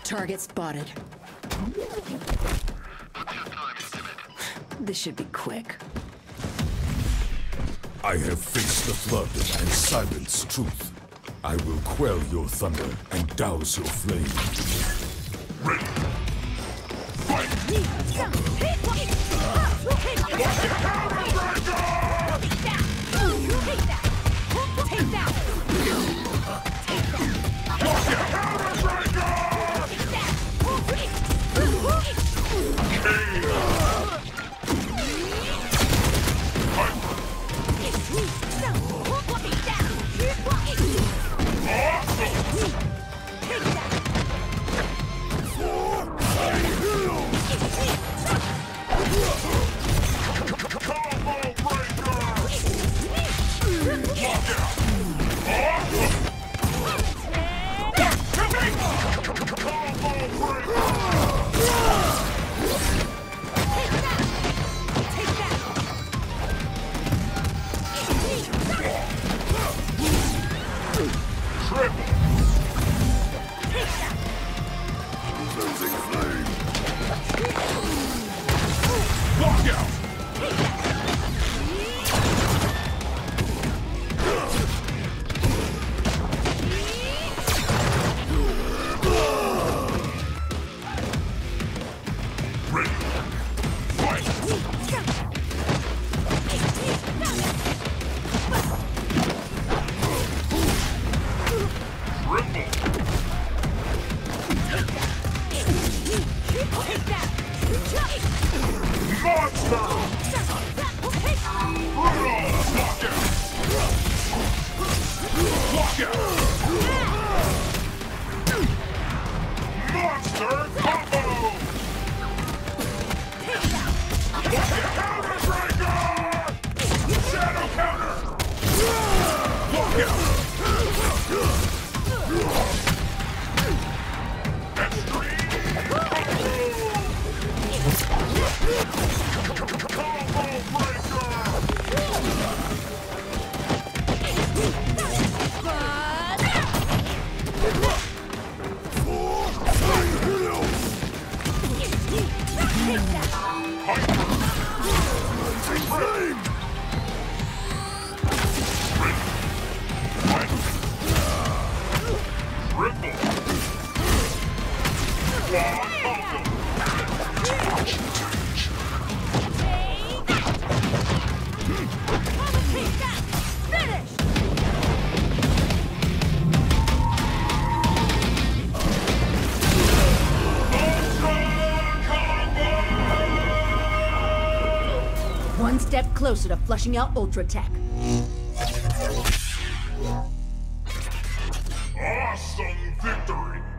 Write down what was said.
Target spotted. This should be quick. I have faced the flood and silenced truth. I will quell your thunder and douse your flame. Ready! Fight! One step closer to flushing out Ultra Tech. Awesome victory!